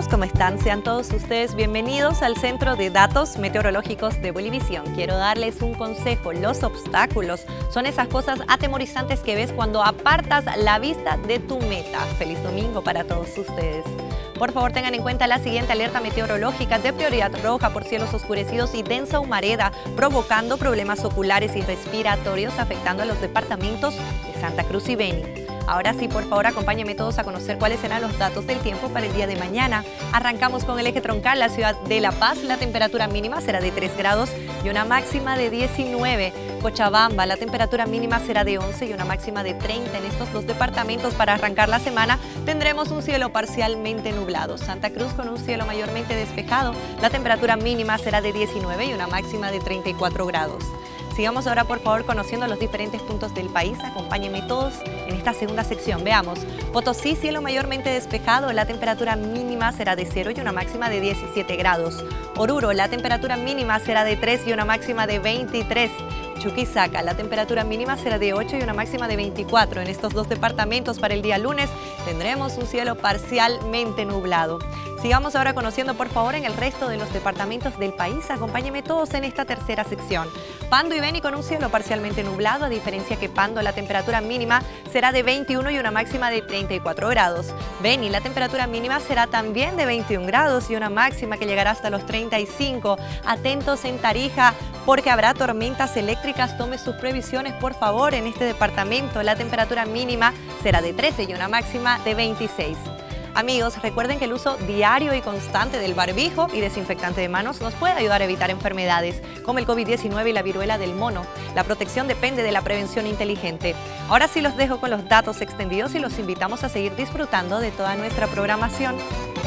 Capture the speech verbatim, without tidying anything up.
¿cómo están? Sean todos ustedes bienvenidos al Centro de Datos Meteorológicos de Bolivisión. Quiero darles un consejo. Los obstáculos son esas cosas atemorizantes que ves cuando apartas la vista de tu meta. Feliz domingo para todos ustedes. Por favor, tengan en cuenta la siguiente alerta meteorológica de prioridad roja por cielos oscurecidos y densa humareda, provocando problemas oculares y respiratorios afectando a los departamentos de Santa Cruz y Beni. Ahora sí, por favor, acompáñenme todos a conocer cuáles serán los datos del tiempo para el día de mañana. Arrancamos con el eje troncal, la ciudad de La Paz. La temperatura mínima será de tres grados y una máxima de diecinueve. Cochabamba, la temperatura mínima será de once y una máxima de treinta. En estos dos departamentos, para arrancar la semana, tendremos un cielo parcialmente nublado. Santa Cruz con un cielo mayormente despejado. La temperatura mínima será de diecinueve y una máxima de treinta y cuatro grados. Sigamos ahora, por favor, conociendo los diferentes puntos del país. Acompáñenme todos en esta segunda sección. Veamos. Potosí, cielo mayormente despejado. La temperatura mínima será de cero y una máxima de diecisiete grados. Oruro, la temperatura mínima será de tres y una máxima de veintitrés. Chuquisaca, la temperatura mínima será de ocho y una máxima de veinticuatro. En estos dos departamentos para el día lunes tendremos un cielo parcialmente nublado. Sigamos ahora conociendo, por favor, en el resto de los departamentos del país. Acompáñenme todos en esta tercera sección. Pando y Beni con un cielo parcialmente nublado, a diferencia que Pando la temperatura mínima será de veintiuno y una máxima de treinta y cuatro grados. Beni, la temperatura mínima será también de veintiún grados y una máxima que llegará hasta los treinta y cinco. Atentos en Tarija porque habrá tormentas eléctricas. Tome sus previsiones, por favor, en este departamento. La temperatura mínima será de trece y una máxima de veintiséis. Amigos, recuerden que el uso diario y constante del barbijo y desinfectante de manos nos puede ayudar a evitar enfermedades como el COVID diecinueve y la viruela del mono. La protección depende de la prevención inteligente. Ahora sí los dejo con los datos extendidos y los invitamos a seguir disfrutando de toda nuestra programación.